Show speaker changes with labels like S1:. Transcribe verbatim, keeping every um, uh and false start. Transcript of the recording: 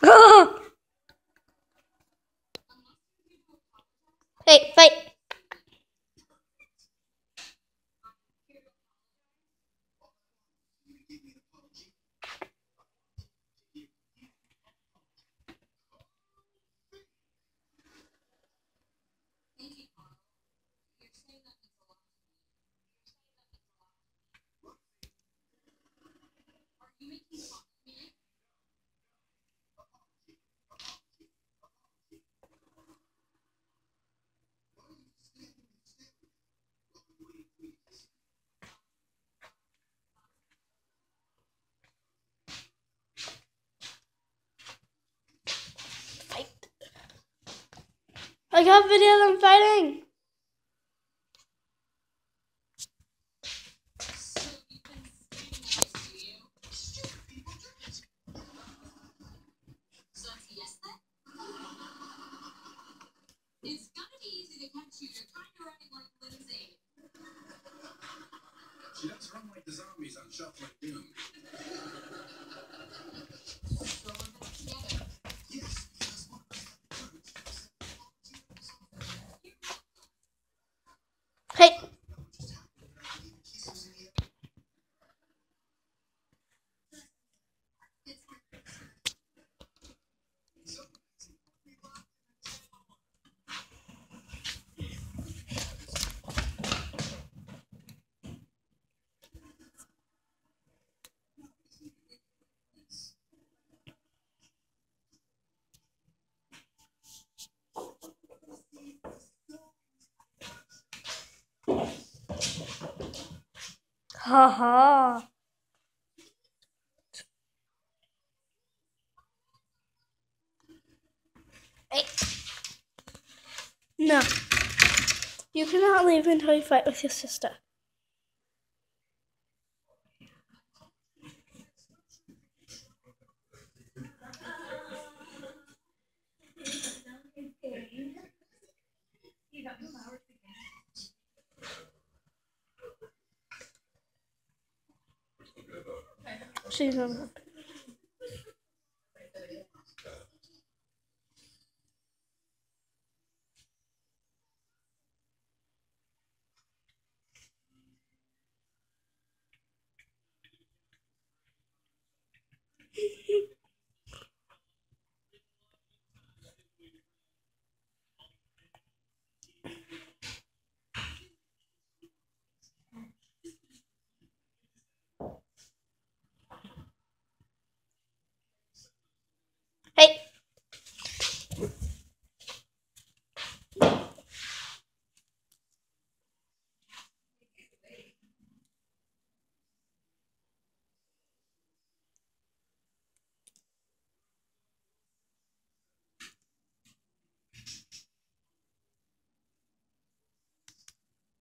S1: Hey, fight. Fight. I got video of them fighting.
S2: It's gonna be easy to catch you. You're kind of running like Lindsay. She does run like the zombies on Shuffling Doom.
S1: Hey. Ha ha. Hey. No. You cannot leave until you fight with your sister. She's on.